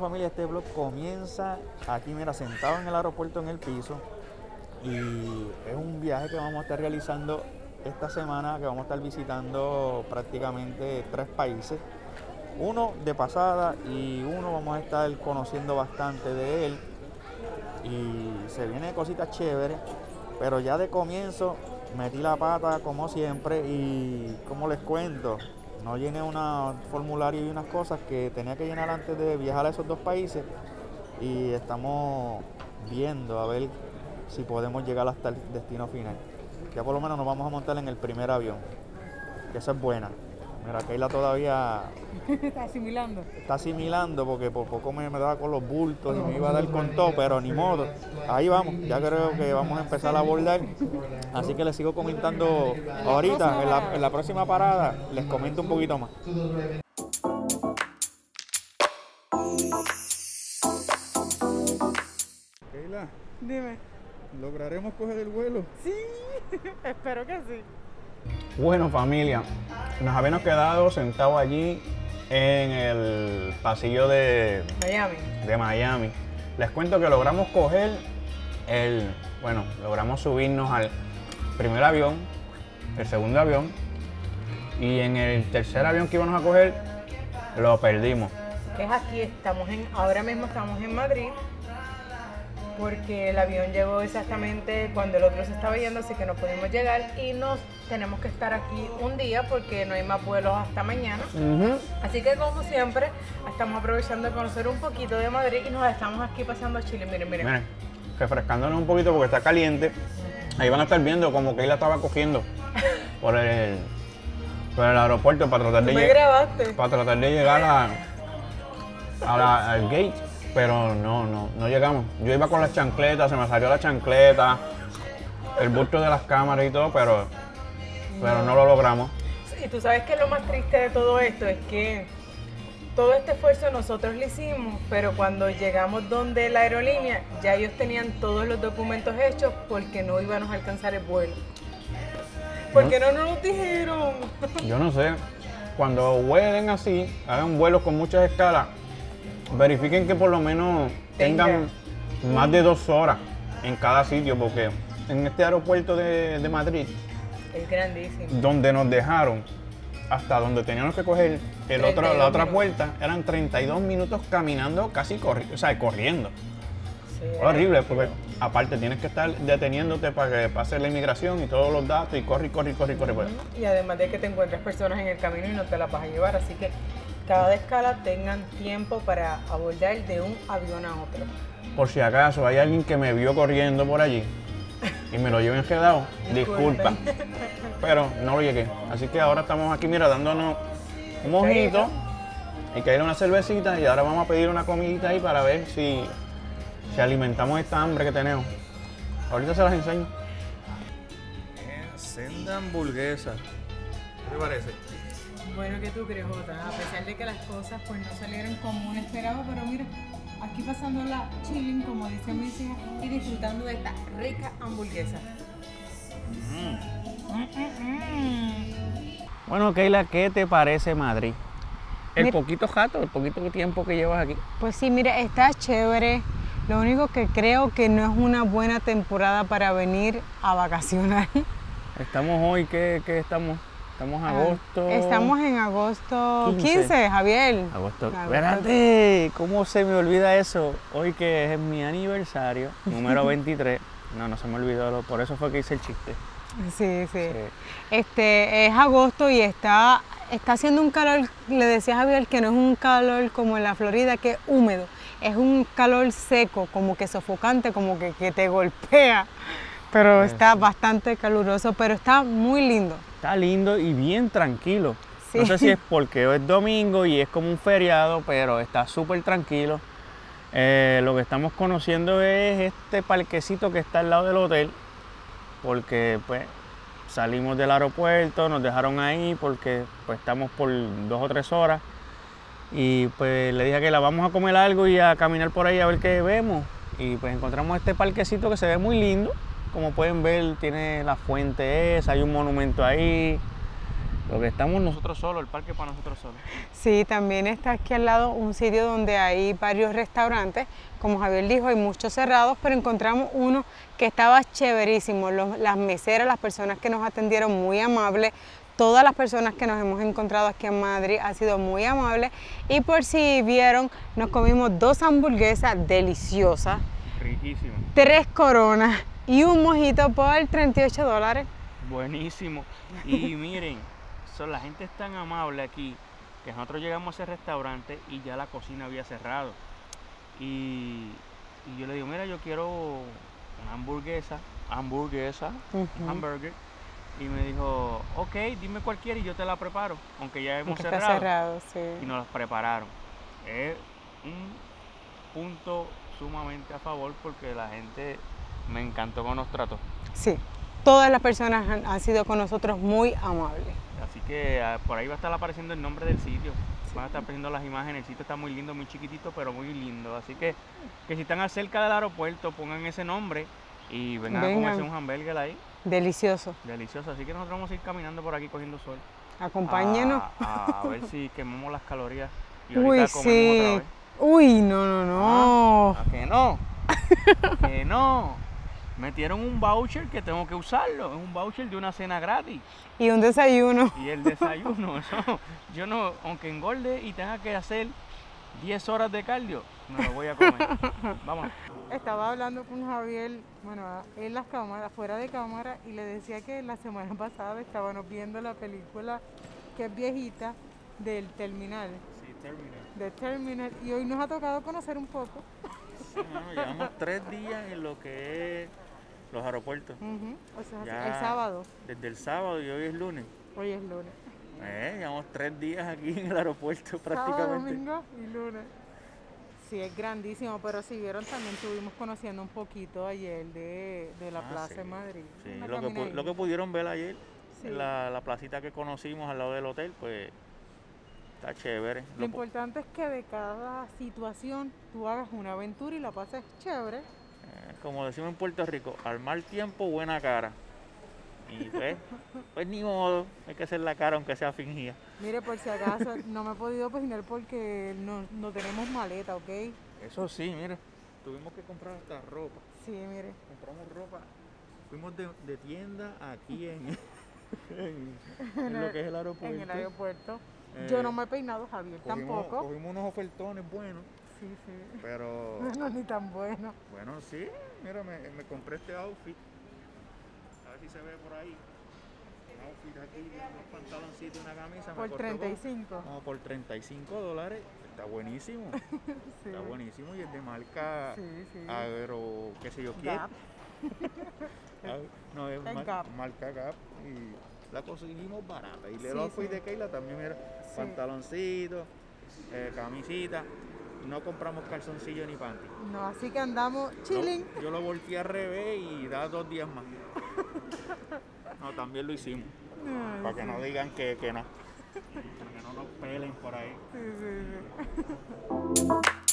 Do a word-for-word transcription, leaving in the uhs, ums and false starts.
familia, este vlog comienza aquí, mira, sentado en el aeropuerto en el piso. Y es un viaje que vamos a estar realizando esta semana, que vamos a estar visitando prácticamente tres países. Uno de pasada y uno vamos a estar conociendo bastante de él. Y se vienen cositas chéveres, pero ya de comienzo metí la pata como siempre y como les cuento, no llené un formulario y unas cosas que tenía que llenar antes de viajar a esos dos países y estamos viendo a ver si podemos llegar hasta el destino final. Ya por lo menos nos vamos a montar en el primer avión, que eso es buena. Mira, Keila todavía está asimilando. Está asimilando porque por poco me, me daba con los bultos y me iba a dar con todo, pero ni modo. Ahí vamos, ya creo que vamos a empezar a abordar. Así que les sigo comentando ahorita, en la, en la próxima parada, les comento un poquito más. Keila, dime. ¿Lograremos coger el vuelo? Sí, espero que sí. Bueno, familia, nos habíamos quedado sentados allí en el pasillo de Miami. de Miami. Les cuento que logramos coger el, bueno, logramos subirnos al primer avión, el segundo avión, y en el tercer avión que íbamos a coger, lo perdimos. Que es aquí, estamos en, ahora mismo estamos en Madrid, porque el avión llegó exactamente cuando el otro se estaba yendo, así que no pudimos llegar y nos tenemos que estar aquí un día porque no hay más vuelos hasta mañana. Uh-huh. Así que como siempre, estamos aprovechando de conocer un poquito de Madrid y nos estamos aquí pasando a Chile. Miren, miren. Miren, refrescándonos un poquito porque está caliente. Uh-huh. Ahí van a estar viendo como que él la estaba cogiendo por el, por el aeropuerto para tratar, de, me grabaste? para tratar de llegar a, a la, al gate. Pero no, no, no llegamos. Yo iba con las chancletas, se me salió la chancleta, el bulto de las cámaras y todo, pero, pero no lo logramos. Y tú sabes que lo más triste de todo esto es que todo este esfuerzo nosotros lo hicimos, pero cuando llegamos donde la aerolínea, ya ellos tenían todos los documentos hechos porque no íbamos a alcanzar el vuelo. ¿Por qué no nos lo dijeron? Yo no sé. Cuando vuelen así, hagan vuelos con muchas escalas, verifiquen que por lo menos tengan Tenga. más de dos horas en cada sitio, porque en este aeropuerto de, de Madrid, es grandísimo, donde nos dejaron hasta donde teníamos que coger el otro, la otra puerta, eran treinta y dos minutos caminando, casi corri o sea, corriendo. Sí, horrible, porque aparte tienes que estar deteniéndote para que pase la inmigración y todos los datos y corre, corre, corre, corre. corre. Y además de que te encuentres personas en el camino y no te las vas a llevar, así que cada escala tengan tiempo para abordar de un avión a otro. Por si acaso hay alguien que me vio corriendo por allí y me lo llevo enredado, disculpa, pero no lo llegué. Así que ahora estamos aquí, mira, dándonos un mojito y que hay una cervecita y ahora vamos a pedir una comidita ahí para ver si, si alimentamos esta hambre que tenemos. Ahorita se las enseño. Senda hamburguesa. ¿Qué te parece? Bueno, ¿qué tú crees, Jota? A pesar de que las cosas pues no salieron como uno esperaba, pero mira, aquí pasándola chilling, como dice mi hija, y disfrutando de esta rica hamburguesa. Mm. Mm, mm, mm. Bueno, Keila, ¿qué te parece Madrid? El mira, poquito jato, el poquito tiempo que llevas aquí. Pues sí, mira, está chévere. Lo único que creo que no es una buena temporada para venir a vacacionar. Estamos hoy, ¿qué, qué estamos? Estamos en agosto. Estamos en agosto quince, quince Javier. Agosto. agosto. Espérate, ¿cómo se me olvida eso? Hoy que es mi aniversario, número veintitrés. No, no se me olvidó, por eso fue que hice el chiste. Sí, sí. sí. Este, es agosto y está, está haciendo un calor, le decía a Javier que no es un calor como en la Florida, que es húmedo. Es un calor seco, como que sofocante, como que, que te golpea. Pero sí, está bastante caluroso, pero está muy lindo. Está lindo y bien tranquilo. Sí. No sé si es porque hoy es domingo y es como un feriado, pero está súper tranquilo. Eh, lo que estamos conociendo es este parquecito que está al lado del hotel, porque pues salimos del aeropuerto, nos dejaron ahí porque pues estamos por dos o tres horas y pues le dije que la vamos a comer algo y a caminar por ahí a ver qué vemos. Y pues encontramos este parquecito que se ve muy lindo. Como pueden ver, tiene la fuente esa, hay un monumento ahí. Lo que estamos nosotros solos, el parque para nosotros solos. Sí, también está aquí al lado un sitio donde hay varios restaurantes. Como Javier dijo, hay muchos cerrados, pero encontramos uno que estaba chéverísimo. Los, las meseras, las personas que nos atendieron, muy amables. Todas las personas que nos hemos encontrado aquí en Madrid han sido muy amables. Y por si vieron, nos comimos dos hamburguesas deliciosas. Riquísimo. Tres coronas y un mojito por treinta y ocho dólares. Buenísimo. Y miren, so, la gente es tan amable aquí que nosotros llegamos a ese restaurante y ya la cocina había cerrado. Y, y yo le digo, mira, yo quiero una hamburguesa, hamburguesa, Uh-huh. un hamburger. Y me dijo, ok, dime cuál quieres y yo te la preparo, aunque ya hemos Aunque cerrado. está cerrado, sí. Y nos las prepararon. Es un punto sumamente a favor porque la gente me encantó cómo nos trató. Sí, todas las personas han, han sido con nosotros muy amables. Así que ah, por ahí va a estar apareciendo el nombre del sitio. Van a estar apareciendo las imágenes. El sitio está muy lindo, muy chiquitito, pero muy lindo. Así que, que si están cerca del aeropuerto, pongan ese nombre y vengan, Vengan. a comerse un hamburger ahí. Delicioso. Delicioso. Así que nosotros vamos a ir caminando por aquí cogiendo sol. Acompáñenos. A, a ver si quemamos las calorías. Y Uy, ahorita comemos sí. otra vez. Uy, no, no, no. Ah, ¿a que no? Que no. Metieron un voucher que tengo que usarlo. Es un voucher de una cena gratis. Y un desayuno. Y el desayuno, eso, yo no, aunque engorde y tenga que hacer diez horas de cardio, no lo voy a comer. Vamos. Estaba hablando con Javier, bueno, en las cámaras, fuera de cámara, y le decía que la semana pasada estábamos viendo la película que es viejita del Terminal. Sí, Terminal. De Terminal, y hoy nos ha tocado conocer un poco. Sí, mano, llevamos tres días en lo que es los aeropuertos. Uh-huh. O sea, Ya el sábado, Desde el sábado y hoy es lunes. hoy es lunes. Eh, llevamos tres días aquí en el aeropuerto Sábado, prácticamente. domingo y lunes. Sí, es grandísimo, pero si vieron también estuvimos conociendo un poquito ayer de, de la Ah, plaza sí. de Madrid. Sí, Una lo que, pu- caminadita. lo que pudieron ver ayer, Sí. en la, la placita que conocimos al lado del hotel, pues está chévere. Lo Lo po- importante es que de cada situación tú hagas una aventura y la pases chévere. Eh, como decimos en Puerto Rico, al mal tiempo, buena cara. Y pues, pues ni modo, hay que hacer la cara aunque sea fingida. Mire, por si acaso, no me he podido peinar porque no, no tenemos maleta, ¿ok? Eso sí, mire, tuvimos que comprar hasta ropa. Sí, mire. Compramos ropa, fuimos de, de tienda aquí en, en, en lo que es el aeropuerto. En el aeropuerto. Eh, Yo no me he peinado, Javier, Cogimos, tampoco. cogimos unos ofertones buenos, Sí, sí. pero No, ni tan bueno. bueno, sí, mira, me, me compré este outfit. A ver si se ve por ahí. Un outfit aquí, unos pantaloncitos y una camisa. me Por costó treinta y como- cinco. Como por treinta y cinco dólares. Está buenísimo. Sí. Está buenísimo y es de marca Sí, sí. agro, qué sé yo quién. Gap. Ah, no, es Es mar- Gap. marca Gap y la conseguimos barata. Y Sí, el outfit sí. de Keila también era Sí. pantaloncito, eh, camisita. No compramos calzoncillo ni panty. No, así que andamos chilling. Yo, yo lo volteé al revés y da dos días más. No, también lo hicimos. Ay, Para que sí. no digan que, que no. Para que no nos pelen por ahí. Sí, sí, sí.